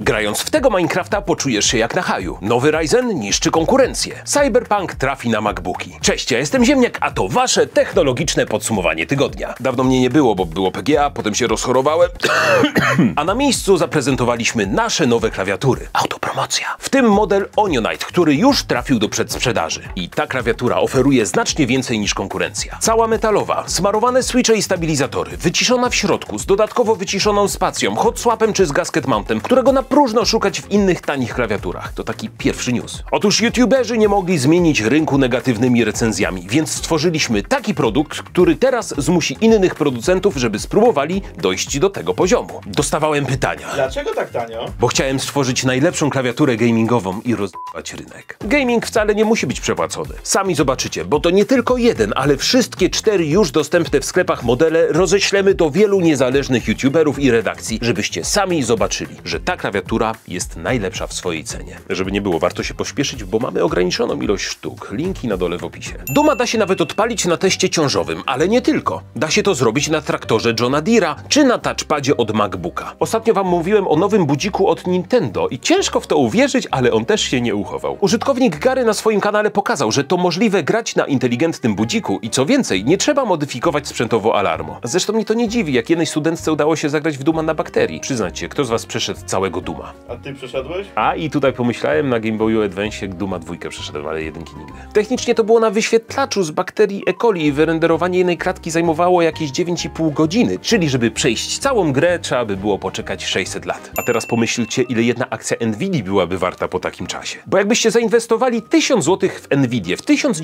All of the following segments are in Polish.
Grając w tego Minecrafta poczujesz się jak na haju. Nowy Ryzen niszczy konkurencję. Cyberpunk trafi na MacBooki. Cześć, ja jestem Ziemniak, a to wasze technologiczne podsumowanie tygodnia. Dawno mnie nie było, bo było PGA, potem się rozchorowałem. A na miejscu zaprezentowaliśmy nasze nowe klawiatury. Autopromocja. W tym model Onionite, który już trafił do przedsprzedaży. I ta klawiatura oferuje znacznie więcej niż konkurencja. Cała metalowa, smarowane switche i stabilizatory, wyciszona w środku, z dodatkowo wyciszoną spacją, hot swapem czy z gasket mountem, którego na próżno szukać w innych tanich klawiaturach. To taki pierwszy news. Otóż youtuberzy nie mogli zmienić rynku negatywnymi recenzjami, więc stworzyliśmy taki produkt, który teraz zmusi innych producentów, żeby spróbowali dojść do tego poziomu. Dostawałem pytania. Dlaczego tak tanio? Bo chciałem stworzyć najlepszą klawiaturę gamingową i rozwijać rynek. Gaming wcale nie musi być przepłacony. Sami zobaczycie, bo to nie tylko jeden, ale wszystkie 4 już dostępne w sklepach modele roześlemy do wielu niezależnych youtuberów i redakcji, żebyście sami zobaczyli, że ta klawiatura jest najlepsza w swojej cenie. Żeby nie było, warto się pośpieszyć, bo mamy ograniczoną ilość sztuk. Linki na dole w opisie. Duma da się nawet odpalić na teście ciążowym, ale nie tylko. Da się to zrobić na traktorze Johna Deere'a czy na touchpadzie od MacBooka. Ostatnio wam mówiłem o nowym budziku od Nintendo i ciężko w to uwierzyć, ale on też się nie uchował. Użytkownik Gary na swoim kanale pokazał, że to możliwe grać na inteligentnym budziku i co więcej, nie trzeba modyfikować sprzętowo alarmu. Zresztą mnie to nie dziwi, jak jednej studentce udało się zagrać w Duma na bakterii. Przyznajcie, kto z was przeszedł całego Duma? A ty przeszedłeś? A i tutaj pomyślałem, na Game Boyu Advance Duma 2 przeszedłem, ale jedynki nigdy. Technicznie to było na wyświetlaczu z bakterii E. coli i wyrenderowanie jednej kratki zajmowało jakieś 9,5 godziny, czyli żeby przejść całą grę trzeba by było poczekać 600 lat. A teraz pomyślcie, ile jedna akcja Nvidii byłaby warta po takim czasie. Bo jakbyście zainwestowali 1000 zł w Nvidię w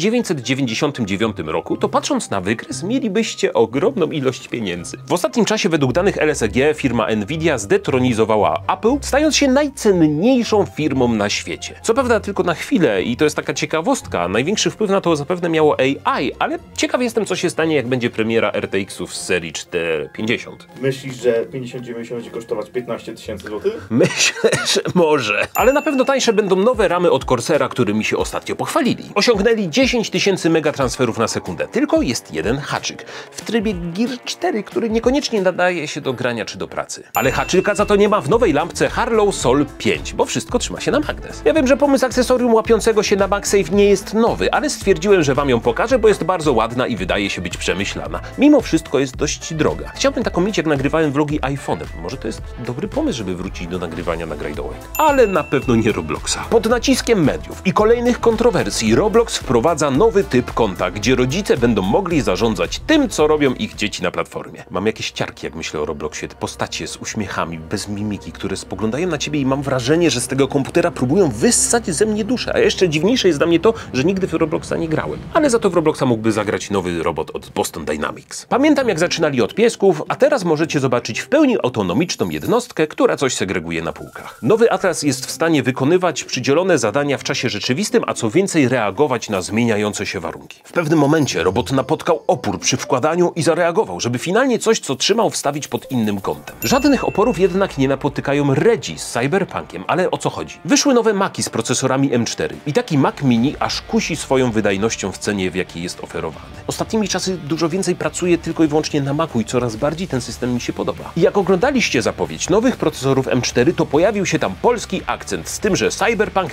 1999 roku, to patrząc na wykres mielibyście ogromną ilość pieniędzy. W ostatnim czasie według danych LSEG firma Nvidia zdetronizowała Apple, stając się najcenniejszą firmą na świecie. Co prawda tylko na chwilę i to jest taka ciekawostka, największy wpływ na to zapewne miało AI, ale ciekaw jestem, co się stanie, jak będzie premiera RTX-ów z serii 450. Myślisz, że 5090 będzie kosztować 15 000 złotych? Myślę, że może. Ale na pewno tańsze będą nowe ramy od Corsera, którymi się ostatnio pochwalili. Osiągnęli 10 000 megatransferów na sekundę. Tylko jest jeden haczyk. W trybie Gear 4, który niekoniecznie nadaje się do grania czy do pracy. Ale haczyka za to nie ma w nowej lampce Harlow Sol 5, bo wszystko trzyma się na magnes. Ja wiem, że pomysł akcesorium łapiącego się na MagSafe nie jest nowy, ale stwierdziłem, że wam ją pokażę, bo jest bardzo ładna i wydaje się być przemyślana. Mimo wszystko jest dość droga. Chciałbym taką mieć, jak nagrywałem vlogi iPhone'em. Może to jest dobry pomysł, żeby wrócić do nagrywania na Greydołek. Ale na pewno nie Robloxa. Pod naciskiem mediów i kolejnych kontrowersji Roblox wprowadza nowy typ konta, gdzie rodzice będą mogli zarządzać tym, co robią ich dzieci na platformie. Mam jakieś ciarki, jak myślę o Robloxie. Te postacie z uśmiechami, bez mimiki, które spoglądają na ciebie i mam wrażenie, że z tego komputera próbują wyssać ze mnie duszę. A jeszcze dziwniejsze jest dla mnie to, że nigdy w Robloxa nie grałem. Ale za to w Robloxa mógłby zagrać nowy robot od Boston Dynamics. Pamiętam, jak zaczynali od piesków, a teraz możecie zobaczyć w pełni autonomiczną jednostkę, która coś segreguje na półkach. Nowy Atlas jest w stanie wykonywać przydzielone zadania w czasie rzeczywistym, a co więcej reagować na zmieniające się warunki. W pewnym momencie robot napotkał opór przy wkładaniu i zareagował, żeby finalnie coś, co trzymał, wstawić pod innym kątem. Żadnych oporów jednak nie napotykają Regi z Cyberpunkiem, ale o co chodzi? Wyszły nowe Maci z procesorami M4 i taki Mac Mini aż kusi swoją wydajnością w cenie, w jakiej jest oferowany. Ostatnimi czasy dużo więcej pracuję tylko i wyłącznie na Macu i coraz bardziej ten system mi się podoba. I jak oglądaliście zapowiedź nowych procesorów M4, to pojawił się tam polski akcent z tym, że Cyberpunk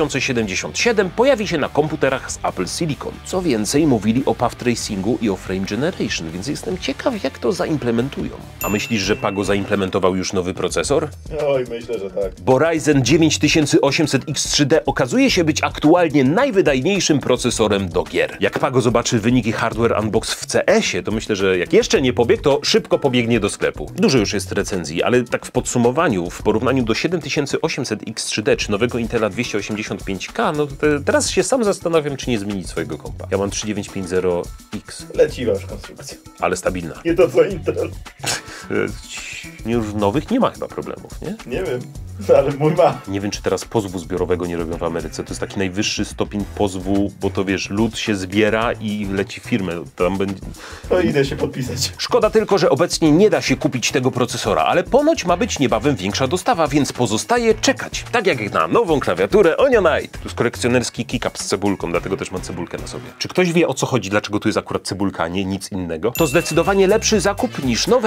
2077 pojawi się na komputerach z Apple Silicon. Co więcej, mówili o path tracingu i o frame generation, więc jestem ciekaw, jak to zaimplementują. A myślisz, że Pago zaimplementował już nowy procesor? Oj, myślę, że tak. Bo Ryzen 9800X3D okazuje się być aktualnie najwydajniejszym procesorem do gier. Jak Pago zobaczy wyniki Hardware Unbox w CS-ie, to myślę, że jak jeszcze nie pobiegł, to szybko pobiegnie do sklepu. Dużo już jest recenzji, ale tak w podsumowaniu, w porównaniu do 7800X3D czy nowego Intela 285K, no to teraz się sam zastanawiam, czy nie zmienić swojego kompa. Ja mam 3950X. Leciwa już konstrukcja. Ale stabilna. Nie to co Intel. Już nowych nie ma chyba problemów, nie? Nie wiem, ale mój ma. Nie wiem, czy teraz pozwu zbiorowego nie robią w Ameryce. To jest taki najwyższy stopień pozwu, bo to wiesz, lud się zbiera i leci firmę. Tam będzie... To idę się podpisać. Szkoda tylko, że obecnie nie da się kupić tego procesora, ale ponoć ma być niebawem większa dostawa, więc pozostaje czekać. Tak jak na nową klawiaturę Onionite. Tu jest kolekcjonerski kick-up z cebulką, dlatego też mam cebulkę na sobie. Czy ktoś wie, o co chodzi, dlaczego tu jest akurat cebulka, a nie nic innego? To zdecydowanie lepszy zakup niż nowe etui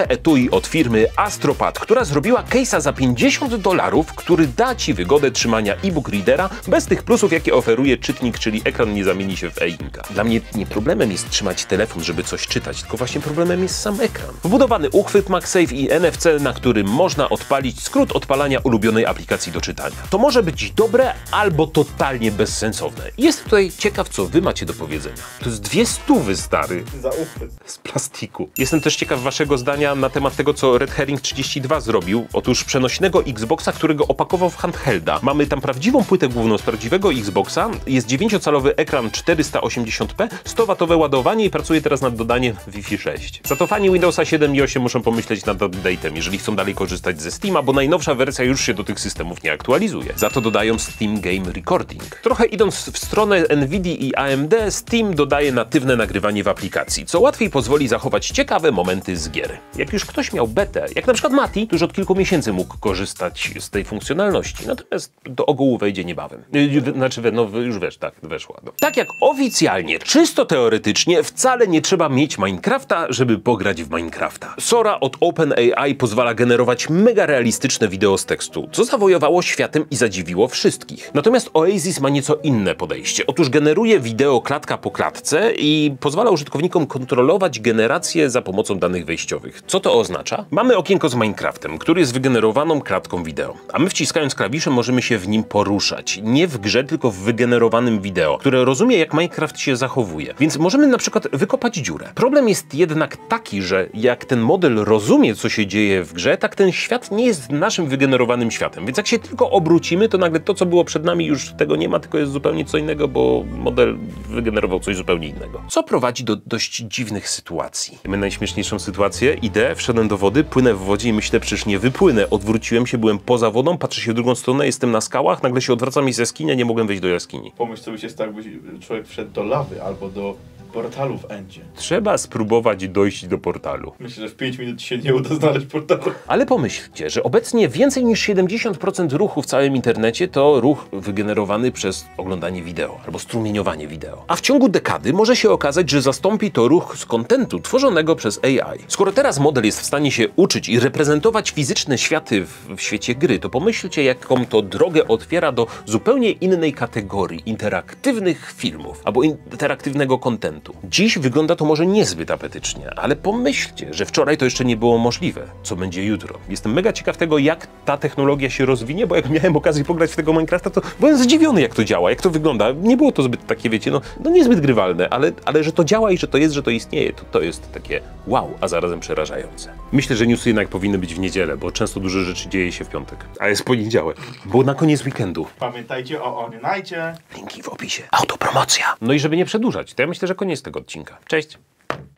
mówi od firmy Astropad, która zrobiła case'a za $50, który da Ci wygodę trzymania e-book readera bez tych plusów, jakie oferuje czytnik, czyli ekran nie zamieni się w e-inka. Dla mnie nie problemem jest trzymać telefon, żeby coś czytać, tylko właśnie problemem jest sam ekran. Wbudowany uchwyt MagSafe i NFC, na którym można odpalić skrót odpalania ulubionej aplikacji do czytania. To może być dobre albo totalnie bezsensowne. Jestem tutaj ciekaw, co Wy macie do powiedzenia. To jest 200, stary. Za uchwyt. Z plastiku. Jestem też ciekaw Waszego zdania na temat tego, co Red Herring 32 zrobił. Otóż przenośnego Xboxa, którego opakował w handhelda. Mamy tam prawdziwą płytę główną z prawdziwego Xboxa, jest 9-calowy ekran 480p, 100W ładowanie i pracuje teraz nad dodaniem Wi-Fi 6. Za to fani Windowsa 7 i 8 muszą pomyśleć nad update'em, jeżeli chcą dalej korzystać ze Steama, bo najnowsza wersja już się do tych systemów nie aktualizuje. Za to dodają Steam Game Recording. Trochę idąc w stronę Nvidia i AMD, Steam dodaje natywne nagrywanie w aplikacji, co łatwiej pozwoli zachować ciekawe momenty z gier. Jak już ktoś miał betę, jak na przykład Mati, to już od kilku miesięcy mógł korzystać z tej funkcjonalności, natomiast do ogółu wejdzie niebawem. Znaczy, no już wiesz, tak, weszła. No. Tak jak oficjalnie, czysto teoretycznie, wcale nie trzeba mieć Minecrafta, żeby pograć w Minecrafta. Sora od OpenAI pozwala generować mega realistyczne wideo z tekstu, co zawojowało światem i zadziwiło wszystkich. Natomiast Oasis ma nieco inne podejście. Otóż generuje wideo klatka po klatce i pozwala użytkownikom kontrolować generację za pomocą danych wejściowych. Co to oznacza? Mamy okienko z Minecraftem, który jest wygenerowaną klatką wideo, a my wciskając klawisze możemy się w nim poruszać. Nie w grze, tylko w wygenerowanym wideo, które rozumie, jak Minecraft się zachowuje. Więc możemy na przykład wykopać dziurę. Problem jest jednak taki, że jak ten model rozumie, co się dzieje w grze, tak ten świat nie jest naszym wygenerowanym światem. Więc jak się tylko obrócimy, to nagle to, co było przed nami, już tego nie ma, tylko jest zupełnie co innego, bo model wygenerował coś zupełnie innego. Co prowadzi do dość dziwnych sytuacji. Mamy najśmieszniejszą sytuację. Idę, wszedłem do wody, płynę w wodzie i myślę, przecież nie wypłynę. Odwróciłem się, byłem poza wodą, patrzę się w drugą stronę, jestem na skałach, nagle się odwracam i z jaskini, nie mogłem wejść do jaskini. Pomyśl, co by się stało, jakby człowiek wszedł do lawy albo do portalu w Endzie. Trzeba spróbować dojść do portalu. Myślę, że w 5 minut ci się nie uda znaleźć portalu. Ale pomyślcie, że obecnie więcej niż 70% ruchu w całym internecie to ruch wygenerowany przez oglądanie wideo albo strumieniowanie wideo. A w ciągu dekady może się okazać, że zastąpi to ruch z kontentu tworzonego przez AI. Skoro teraz model jest w stanie się uczyć i reprezentować fizyczne światy w świecie gry, to pomyślcie, jaką to drogę otwiera do zupełnie innej kategorii interaktywnych filmów albo interaktywnego kontentu. Dziś wygląda to może niezbyt apetycznie, ale pomyślcie, że wczoraj to jeszcze nie było możliwe. Co będzie jutro? Jestem mega ciekaw tego, jak ta technologia się rozwinie, bo jak miałem okazję pograć w tego Minecrafta, to byłem zdziwiony, jak to działa, jak to wygląda. Nie było to zbyt takie, wiecie, no niezbyt grywalne, ale że to działa i że to jest, że to istnieje, to jest takie wow, a zarazem przerażające. Myślę, że newsy jednak powinny być w niedzielę, bo często dużo rzeczy dzieje się w piątek, a jest poniedziałek, bo na koniec weekendu. Pamiętajcie o Onionajcie. Linki w opisie. Autopromocja. No i żeby nie przedłużać, to ja myślę, że koniec tego odcinka. Cześć!